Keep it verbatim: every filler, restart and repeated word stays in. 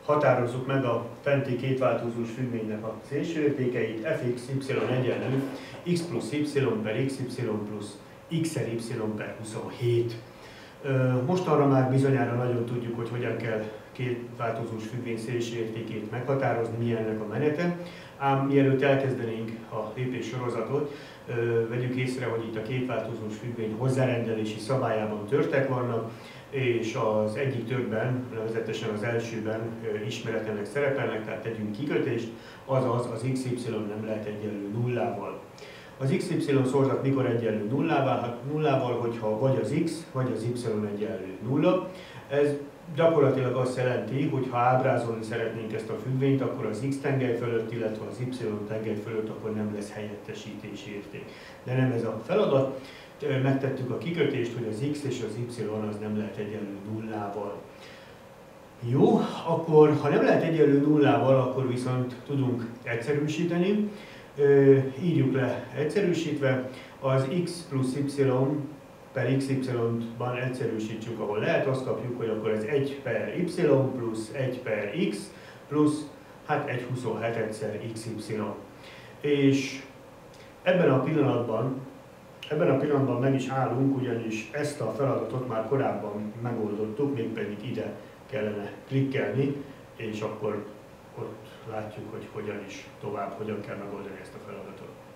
határozzuk meg a fenti kétváltozós függvénynek a szélsőértékeit, fx, y egyenlő x plusz y per xy plusz xer y per huszonhét. Mostanra már bizonyára nagyon tudjuk, hogy hogyan kell kétváltozós függvény szélsőértékét meghatározni, mi ennek a menete. Ám mielőtt elkezdenénk a lépéssorozatot, vegyük észre, hogy itt a kétváltozós függvény hozzárendelési szabályában törtek vannak, és az egyik törben, nevezetesen az elsőben ismeretlenek szerepelnek, tehát tegyünk kikötést, azaz az xy nem lehet egyenlő nullával. Az xy szorzat mikor egyenlő nullával? Hát nullával, hogyha vagy az x, vagy az y egyenlő nulla. Ez gyakorlatilag azt jelenti, hogy ha ábrázolni szeretnénk ezt a függvényt, akkor az x tengely fölött, illetve az y tengely fölött, akkor nem lesz helyettesítési érték. De nem ez a feladat. Megtettük a kikötést, hogy az x és az y az nem lehet egyenlő nullával. Jó, akkor ha nem lehet egyenlő nullával, akkor viszont tudunk egyszerűsíteni. Írjuk le egyszerűsítve, az x plusz y per xy-ban egyszerűsítsük, ahol lehet, azt kapjuk, hogy akkor ez egy per y plusz egy per x plusz hát egy huszonhetetszer xy. És ebben a pillanatban, ebben a pillanatban meg is állunk, ugyanis ezt a feladatot már korábban megoldottuk, mégpedig ide kellene klikkelni, és akkor ott látjuk, hogy hogyan is tovább, hogyan kell megoldani ezt a feladatot.